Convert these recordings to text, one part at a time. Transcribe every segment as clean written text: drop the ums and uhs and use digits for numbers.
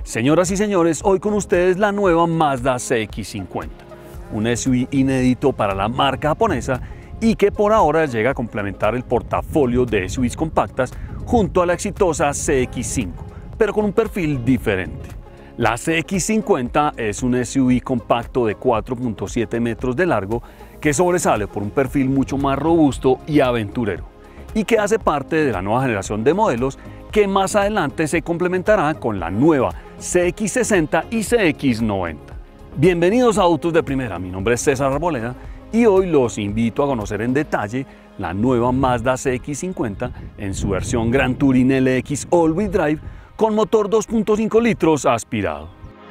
Señoras y señores, hoy con ustedes la nueva Mazda CX-50, un SUV inédito para la marca japonesa y que por ahora llega a complementar el portafolio de SUVs compactas junto a la exitosa CX-5, pero con un perfil diferente. La CX-50 es un SUV compacto de 4.7 metros de largo que sobresale por un perfil mucho más robusto y aventurero, y que hace parte de la nueva generación de modelos que más adelante se complementará con la nueva CX-60 y CX-90. Bienvenidos a Autos de Primera, mi nombre es César Arboleda y hoy los invito a conocer en detalle la nueva Mazda CX-50 en su versión Gran Touring LX All-Wheel Drive con motor 2.5 litros aspirado.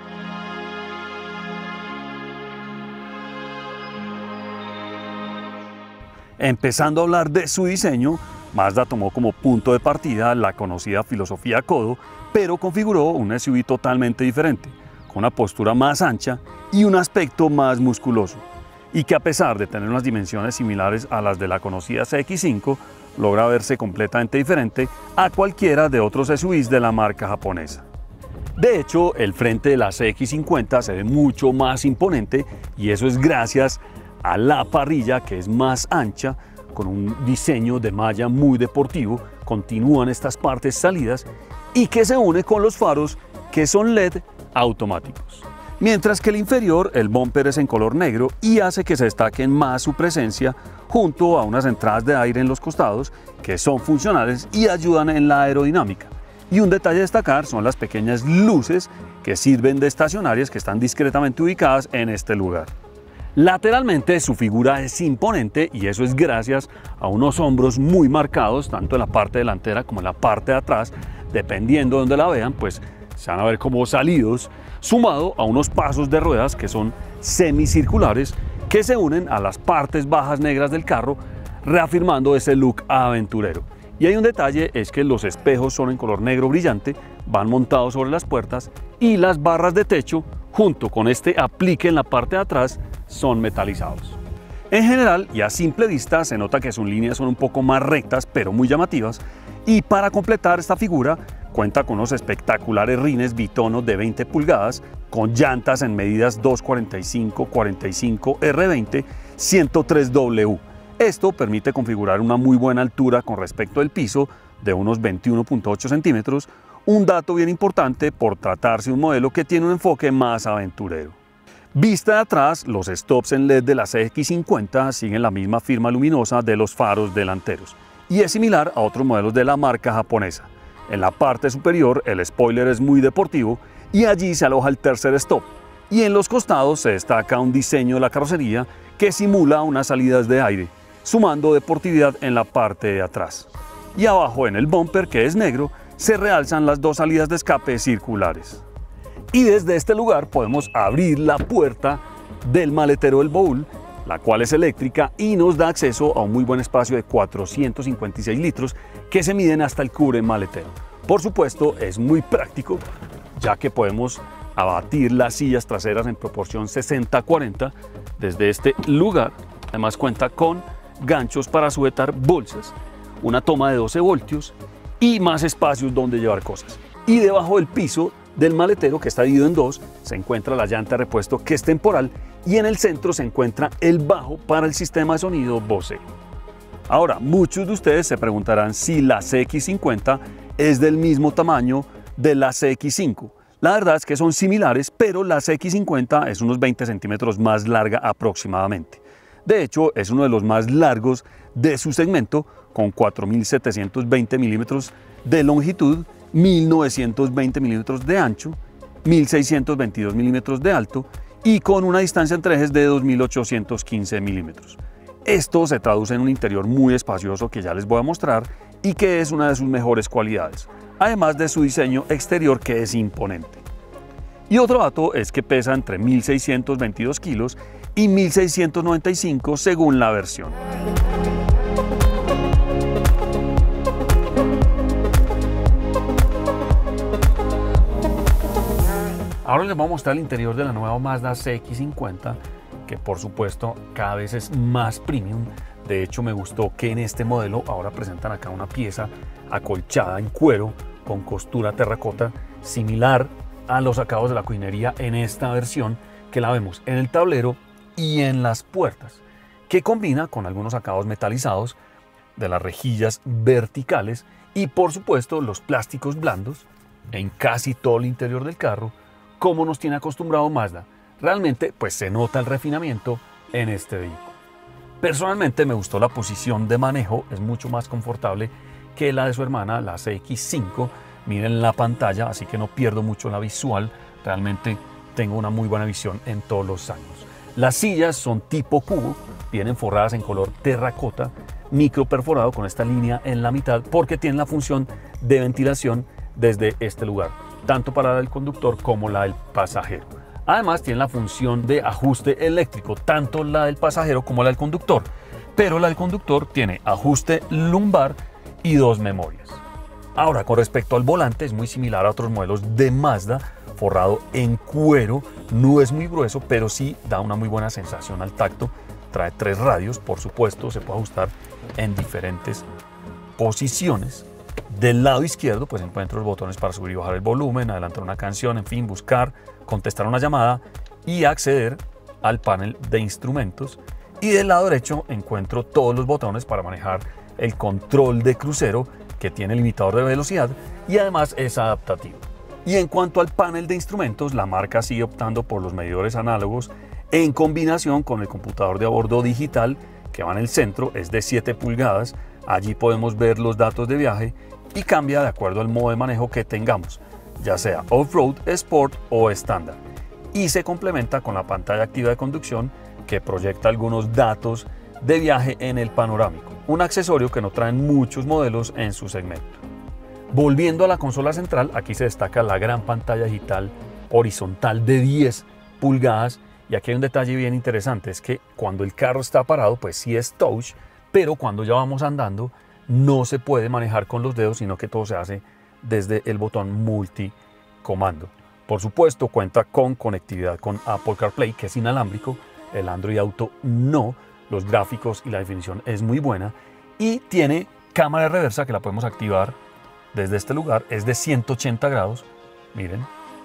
Empezando a hablar de su diseño, Mazda tomó como punto de partida la conocida filosofía Kodo, pero configuró un SUV totalmente diferente, con una postura más ancha y un aspecto más musculoso, y que a pesar de tener unas dimensiones similares a las de la conocida CX-5, logra verse completamente diferente a cualquiera de otros SUVs de la marca japonesa. De hecho, el frente de la CX-50 se ve mucho más imponente y eso es gracias a la parrilla, que es más ancha, con un diseño de malla muy deportivo. Continúan estas partes salidas y que se une con los faros, que son LED automáticos. Mientras que el inferior, el bumper, es en color negro y hace que se destaquen más su presencia junto a unas entradas de aire en los costados que son funcionales y ayudan en la aerodinámica. Y un detalle a destacar son las pequeñas luces que sirven de estacionarias, que están discretamente ubicadas en este lugar. Lateralmente su figura es imponente y eso es gracias a unos hombros muy marcados, tanto en la parte delantera como en la parte de atrás, dependiendo de donde la vean, pues se van a ver como salidos, sumado a unos pasos de ruedas que son semicirculares que se unen a las partes bajas negras del carro, reafirmando ese look aventurero. Y hay un detalle, es que los espejos son en color negro brillante, van montados sobre las puertas y las barras de techo, junto con este aplique en la parte de atrás, son metalizados. En general y a simple vista se nota que sus líneas son un poco más rectas pero muy llamativas, y para completar esta figura cuenta con unos espectaculares rines bitono de 20 pulgadas con llantas en medidas 245/45 R20 103W. Esto permite configurar una muy buena altura con respecto al piso de unos 21.8 centímetros, un dato bien importante por tratarse de un modelo que tiene un enfoque más aventurero. Vista de atrás, los stops en LED de la CX-50 siguen la misma firma luminosa de los faros delanteros y es similar a otros modelos de la marca japonesa. En la parte superior el spoiler es muy deportivo y allí se aloja el tercer stop, y en los costados se destaca un diseño de la carrocería que simula unas salidas de aire, sumando deportividad en la parte de atrás. Y abajo en el bumper, que es negro, se realzan las dos salidas de escape circulares. Y desde este lugar podemos abrir la puerta del maletero del baúl, la cual es eléctrica y nos da acceso a un muy buen espacio de 456 litros que se miden hasta el cubre maletero. Por supuesto, es muy práctico, ya que podemos abatir las sillas traseras en proporción 60-40 desde este lugar. Además cuenta con ganchos para sujetar bolsas, una toma de 12 voltios y más espacios donde llevar cosas. Y debajo del piso del maletero, que está dividido en dos, se encuentra la llanta de repuesto, que es temporal, y en el centro se encuentra el bajo para el sistema de sonido Bose. Ahora, muchos de ustedes se preguntarán si la CX-50 es del mismo tamaño de la CX-5. La verdad es que son similares, pero la CX-50 es unos 20 centímetros más larga aproximadamente. De hecho, es uno de los más largos de su segmento, con 4.720 milímetros de longitud, 1.920 milímetros de ancho, 1.622 milímetros de alto y con una distancia entre ejes de 2.815 milímetros. Esto se traduce en un interior muy espacioso que ya les voy a mostrar y que es una de sus mejores cualidades, además de su diseño exterior, que es imponente. Y otro dato es que pesa entre 1.622 kilos y 1.695 según la versión. Ahora les voy a mostrar el interior de la nueva Mazda CX-50, que por supuesto cada vez es más premium. De hecho, me gustó que en este modelo ahora presentan acá una pieza acolchada en cuero con costura terracota, similar a los acabados de la cojinería en esta versión, que la vemos en el tablero y en las puertas, que combina con algunos acabados metalizados de las rejillas verticales y por supuesto los plásticos blandos en casi todo el interior del carro, como nos tiene acostumbrado Mazda. Realmente pues se nota el refinamiento en este vehículo. Personalmente me gustó la posición de manejo, es mucho más confortable que la de su hermana, la CX-5. Miren la pantalla, así que no pierdo mucho la visual, realmente tengo una muy buena visión en todos los ángulos. Las sillas son tipo cubo, vienen forradas en color terracota, micro perforado con esta línea en la mitad porque tienen la función de ventilación desde este lugar, tanto para la del conductor como la del pasajero. Además tienen la función de ajuste eléctrico, tanto la del pasajero como la del conductor, pero la del conductor tiene ajuste lumbar y 2 memorias. Ahora, con respecto al volante, es muy similar a otros modelos de Mazda, forrado en cuero, no es muy grueso, pero sí da una muy buena sensación al tacto. Trae 3 radios, por supuesto, se puede ajustar en diferentes posiciones. Del lado izquierdo pues encuentro los botones para subir y bajar el volumen, adelantar una canción, en fin, buscar, contestar una llamada y acceder al panel de instrumentos. Y del lado derecho encuentro todos los botones para manejar el control de crucero, que tiene limitador de velocidad y además es adaptativo. Y en cuanto al panel de instrumentos, la marca sigue optando por los medidores análogos en combinación con el computador de a bordo digital que va en el centro, es de 7 pulgadas. Allí podemos ver los datos de viaje y cambia de acuerdo al modo de manejo que tengamos, ya sea off-road, sport o estándar. Y se complementa con la pantalla activa de conducción que proyecta algunos datos de viaje en el panorámico, un accesorio que no traen muchos modelos en su segmento. Volviendo a la consola central, aquí se destaca la gran pantalla digital horizontal de 10 pulgadas y aquí hay un detalle bien interesante, es que cuando el carro está parado pues sí es touch, pero cuando ya vamos andando no se puede manejar con los dedos, sino que todo se hace desde el botón multicomando. Por supuesto cuenta con conectividad con Apple CarPlay, que es inalámbrico, el Android Auto no, los gráficos y la definición es muy buena y tiene cámara de reversa que la podemos activar desde este lugar, es de 180 grados, miren,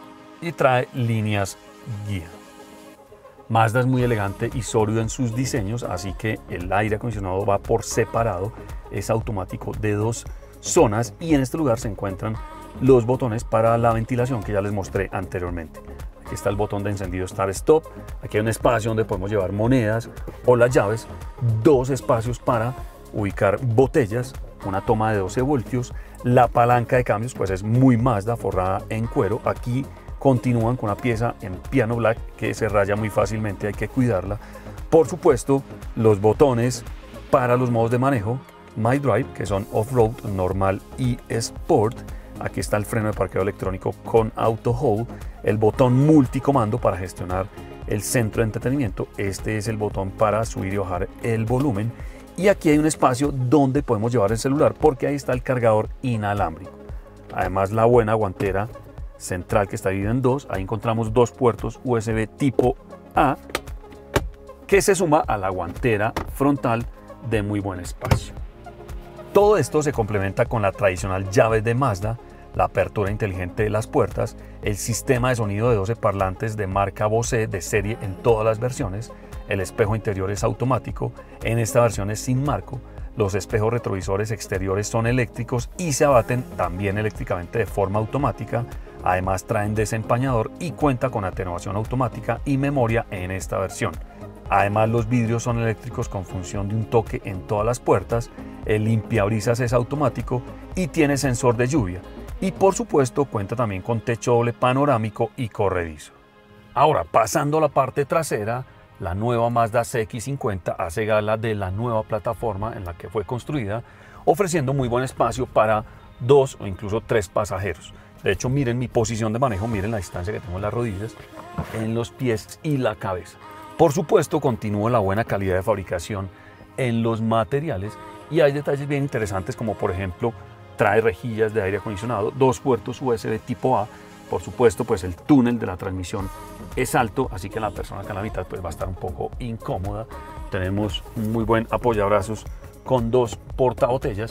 y trae líneas guía. Mazda es muy elegante y sólido en sus diseños, así que el aire acondicionado va por separado, es automático de 2 zonas y en este lugar se encuentran los botones para la ventilación que ya les mostré anteriormente. Aquí está el botón de encendido Start Stop, aquí hay un espacio donde podemos llevar monedas o las llaves, 2 espacios para ubicar botellas, una toma de 12 voltios, la palanca de cambios pues es muy Mazda, forrada en cuero. Aquí continúan con una pieza en piano black que se raya muy fácilmente, hay que cuidarla. Por supuesto, los botones para los modos de manejo, My Drive, que son off-road, normal y sport. Aquí está el freno de parqueo electrónico con auto hold, el botón multicomando para gestionar el centro de entretenimiento. Este es el botón para subir y bajar el volumen. Y aquí hay un espacio donde podemos llevar el celular porque ahí está el cargador inalámbrico. Además la buena guantera central que está dividida en 2, ahí encontramos 2 puertos USB tipo A que se suma a la guantera frontal de muy buen espacio. Todo esto se complementa con la tradicional llave de Mazda, la apertura inteligente de las puertas, el sistema de sonido de 12 parlantes de marca Bose de serie en todas las versiones, el espejo interior es automático, en esta versión es sin marco, los espejos retrovisores exteriores son eléctricos y se abaten también eléctricamente de forma automática, además traen desempañador y cuenta con atenuación automática y memoria en esta versión. Además los vidrios son eléctricos con función de un toque en todas las puertas, el limpiabrisas es automático y tiene sensor de lluvia y por supuesto cuenta también con techo doble panorámico y corredizo. Ahora pasando a la parte trasera, la nueva Mazda CX-50 hace gala de la nueva plataforma en la que fue construida, ofreciendo muy buen espacio para 2 o incluso 3 pasajeros. De hecho, miren mi posición de manejo, miren la distancia que tengo en las rodillas, en los pies y la cabeza. Por supuesto, continúa la buena calidad de fabricación en los materiales y hay detalles bien interesantes como por ejemplo trae rejillas de aire acondicionado, 2 puertos USB tipo A. Por supuesto, pues el túnel de la transmisión es alto, así que la persona acá en la mitad pues va a estar un poco incómoda. Tenemos un muy buen apoyabrazos con 2 portabotellas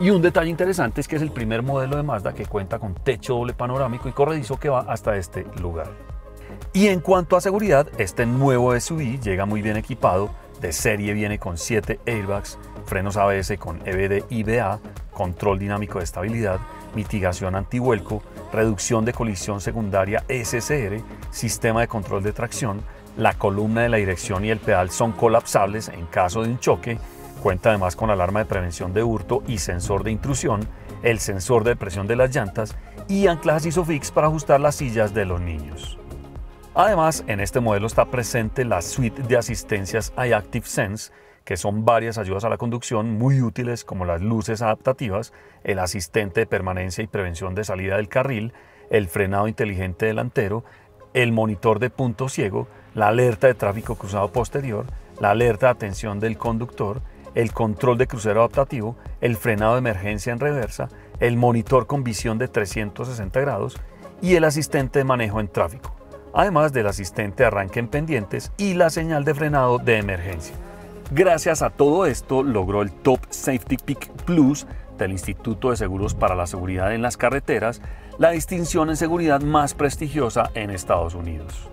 Y un detalle interesante es que es el primer modelo de Mazda que cuenta con techo doble panorámico y corredizo que va hasta este lugar. Y en cuanto a seguridad, este nuevo SUV llega muy bien equipado. De serie viene con 7 airbags, frenos ABS con EBD IBA, control dinámico de estabilidad, mitigación antivuelco, reducción de colisión secundaria SCR, sistema de control de tracción. La columna de la dirección y el pedal son colapsables en caso de un choque. Cuenta además con alarma de prevención de hurto y sensor de intrusión, el sensor de presión de las llantas y anclajes ISOFIX para ajustar las sillas de los niños. Además, en este modelo está presente la suite de asistencias iActive Sense, que son varias ayudas a la conducción muy útiles como las luces adaptativas, el asistente de permanencia y prevención de salida del carril, el frenado inteligente delantero, el monitor de punto ciego, la alerta de tráfico cruzado posterior, la alerta de atención del conductor, el control de crucero adaptativo, el frenado de emergencia en reversa, el monitor con visión de 360 grados y el asistente de manejo en tráfico, además del asistente de arranque en pendientes y la señal de frenado de emergencia. Gracias a todo esto logró el Top Safety Pick Plus del Instituto de Seguros para la Seguridad en las Carreteras, la distinción en seguridad más prestigiosa en Estados Unidos.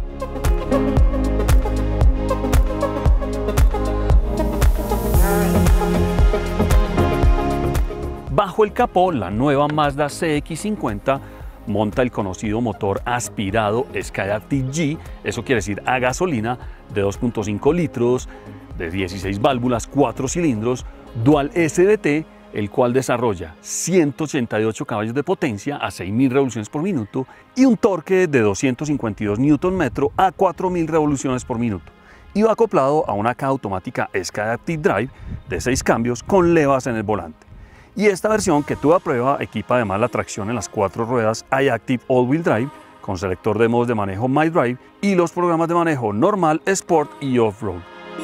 Bajo el capó, la nueva Mazda CX-50 monta el conocido motor aspirado Skyactiv G, eso quiere decir a gasolina, de 2.5 litros, de 16 válvulas, 4 cilindros, dual SDT, el cual desarrolla 188 caballos de potencia a 6.000 revoluciones por minuto y un torque de 252 Nm a 4.000 revoluciones por minuto. Y va acoplado a una caja automática Skyactiv Drive de 6 cambios con levas en el volante. Y esta versión que tuve a prueba equipa además la tracción en las 4 ruedas iActive All-Wheel Drive con selector de modos de manejo MyDrive y los programas de manejo normal, Sport y Off-Road.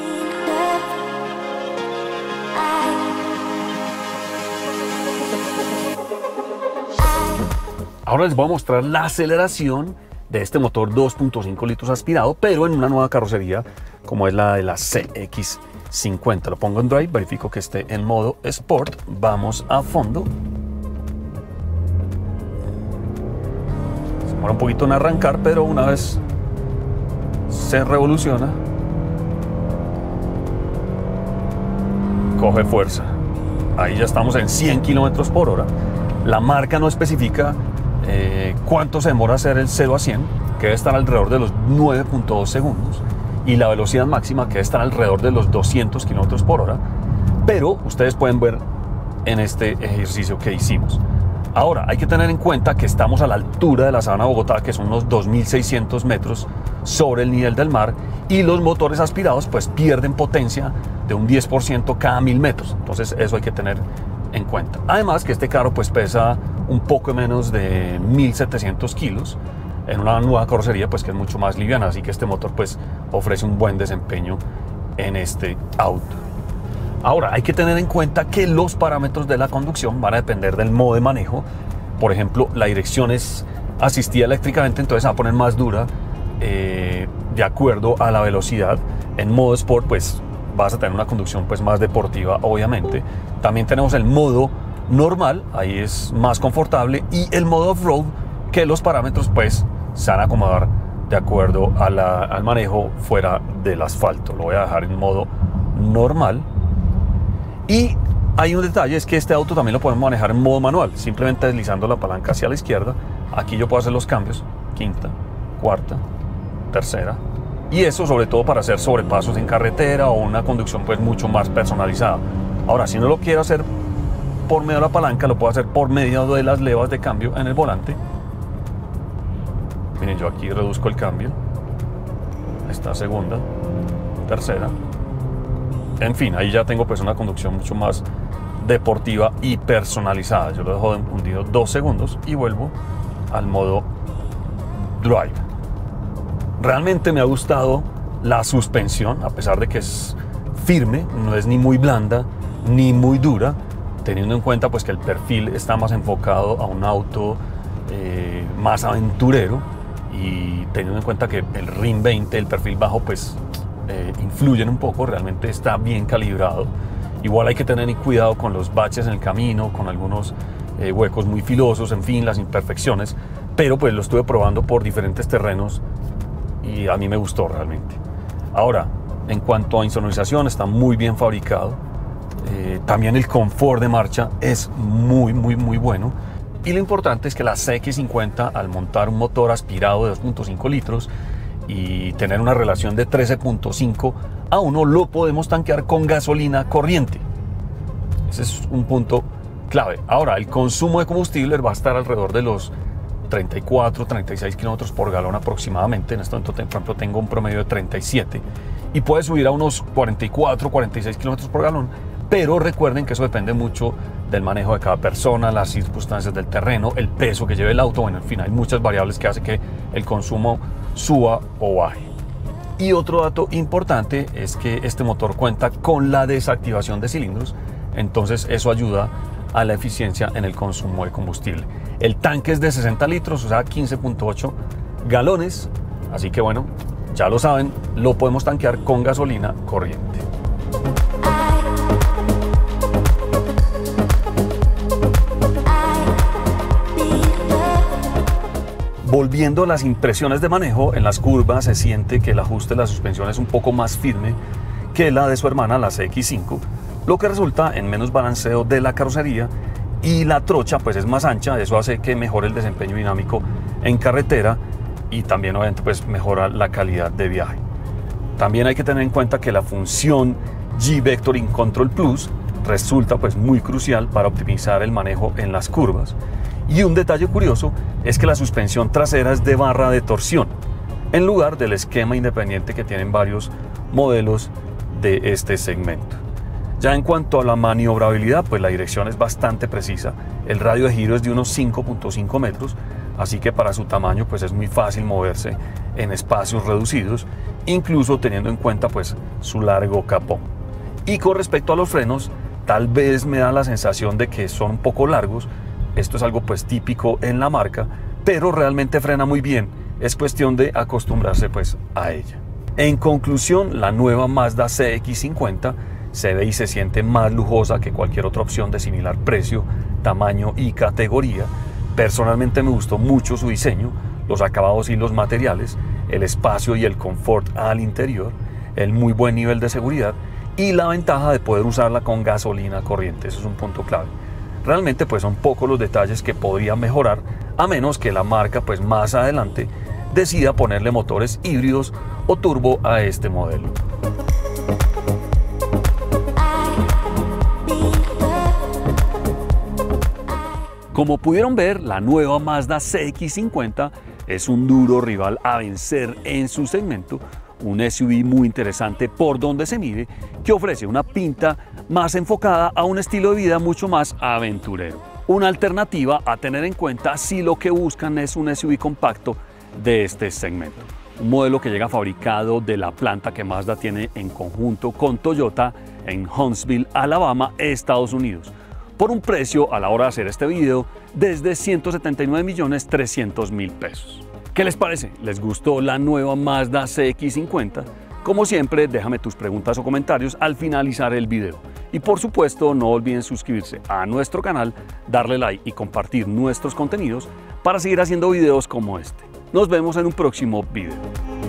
Ahora les voy a mostrar la aceleración de este motor 2.5 litros aspirado, pero en una nueva carrocería como es la de la CX-50. Lo pongo en Drive, verifico que esté en modo Sport, vamos a fondo. Se demora un poquito en arrancar, pero una vez se revoluciona, coge fuerza. Ahí ya estamos en 100 km por hora. La marca no especifica cuánto se demora hacer el 0 a 100, que debe estar alrededor de los 9.2 segundos, y la velocidad máxima que debe estar alrededor de los 200 km por hora, pero ustedes pueden ver en este ejercicio que hicimos. Ahora, hay que tener en cuenta que estamos a la altura de la Sabana de Bogotá, que son unos 2.600 metros sobre el nivel del mar, y los motores aspirados pues pierden potencia de un 10% cada 1.000 metros, entonces eso hay que tener en cuenta. Además que este carro pues pesa un poco menos de 1.700 kilos en una nueva carrocería pues que es mucho más liviana, así que este motor pues ofrece un buen desempeño en este auto. Ahora hay que tener en cuenta que los parámetros de la conducción van a depender del modo de manejo. Por ejemplo, la dirección es asistida eléctricamente, entonces se va a poner más dura de acuerdo a la velocidad. En modo Sport pues vas a tener una conducción pues más deportiva, obviamente. También tenemos el modo normal, ahí es más confortable, y el modo off-road, que los parámetros pues se van a acomodar de acuerdo a al manejo fuera del asfalto. Lo voy a dejar en modo normal. Y hay un detalle, es que este auto también lo podemos manejar en modo manual, simplemente deslizando la palanca hacia la izquierda. Aquí yo puedo hacer los cambios, quinta, cuarta, tercera, y eso sobre todo para hacer sobrepasos en carretera o una conducción pues mucho más personalizada. Ahora, si no lo quiero hacer por medio de la palanca, lo puedo hacer por medio de las levas de cambio en el volante. Miren, yo aquí reduzco el cambio, esta segunda, tercera, en fin, ahí ya tengo pues una conducción mucho más deportiva y personalizada. Yo lo dejo hundido 2 segundos y vuelvo al modo Drive. Realmente me ha gustado la suspensión, a pesar de que es firme, no es ni muy blanda ni muy dura, teniendo en cuenta pues que el perfil está más enfocado a un auto más aventurero, y teniendo en cuenta que el RIN 20, el perfil bajo, pues influyen un poco. Realmente está bien calibrado Igual hay que tener cuidado con los baches en el camino, con algunos huecos muy filosos, en fin, las imperfecciones, pero pues lo estuve probando por diferentes terrenos y a mí me gustó realmente. Ahora, en cuanto a insonorización, está muy bien fabricado. También el confort de marcha es muy bueno. Y lo importante es que la CX50, al montar un motor aspirado de 2.5 litros y tener una relación de 13.5 a 1, lo podemos tanquear con gasolina corriente. Ese es un punto clave. Ahora, el consumo de combustible va a estar alrededor de los 34-36 kilómetros por galón aproximadamente. En este momento, por ejemplo, tengo un promedio de 37 y puede subir a unos 44-46 kilómetros por galón, pero recuerden que eso depende mucho del manejo de cada persona, las circunstancias del terreno, el peso que lleve el auto. Bueno, en fin, hay muchas variables que hacen que el consumo suba o baje. Y otro dato importante es que este motor cuenta con la desactivación de cilindros, entonces eso ayuda a la eficiencia en el consumo de combustible. El tanque es de 60 litros, o sea 15.8 galones, así que bueno, ya lo saben, lo podemos tanquear con gasolina corriente. Volviendo a las impresiones de manejo, en las curvas se siente que el ajuste de la suspensión es un poco más firme que la de su hermana, la CX5, lo que resulta en menos balanceo de la carrocería, y la trocha pues es más ancha. Eso hace que mejore el desempeño dinámico en carretera y también obviamente pues mejora la calidad de viaje. También hay que tener en cuenta que la función G-Vectoring Control Plus resulta pues muy crucial para optimizar el manejo en las curvas. Y un detalle curioso es que la suspensión trasera es de barra de torsión, en lugar del esquema independiente que tienen varios modelos de este segmento. Ya en cuanto a la maniobrabilidad, pues la dirección es bastante precisa. El radio de giro es de unos 5.5 metros, así que para su tamaño pues es muy fácil moverse en espacios reducidos, incluso teniendo en cuenta pues su largo capó. Y con respecto a los frenos, tal vez me da la sensación de que son un poco largos. Esto es algo pues típico en la marca, pero realmente frena muy bien. Es cuestión de acostumbrarse pues a ella. En conclusión, la nueva Mazda CX50 se ve y se siente más lujosa que cualquier otra opción de similar precio, tamaño y categoría. Personalmente me gustó mucho su diseño, los acabados y los materiales, el espacio y el confort al interior, el muy buen nivel de seguridad y la ventaja de poder usarla con gasolina corriente. Eso es un punto clave. Realmente pues son pocos los detalles que podrían mejorar, a menos que la marca pues más adelante decida ponerle motores híbridos o turbo a este modelo. Como pudieron ver, la nueva Mazda CX50 es un duro rival a vencer en su segmento, un SUV muy interesante por donde se mire, que ofrece una pinta más enfocada a un estilo de vida mucho más aventurero. Una alternativa a tener en cuenta si lo que buscan es un SUV compacto de este segmento. Un modelo que llega fabricado de la planta que Mazda tiene en conjunto con Toyota en Huntsville, Alabama, Estados Unidos, por un precio a la hora de hacer este video desde 179.300.000 pesos. ¿Qué les parece? ¿Les gustó la nueva Mazda CX50? Como siempre, déjame tus preguntas o comentarios al finalizar el video. Y por supuesto, no olviden suscribirse a nuestro canal, darle like y compartir nuestros contenidos para seguir haciendo videos como este. Nos vemos en un próximo video.